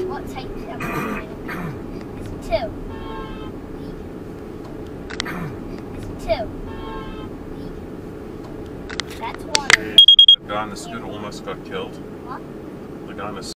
What type am I? It's 2. It's 2. That's 1. The guy on the scooter almost got killed. What? The guy on the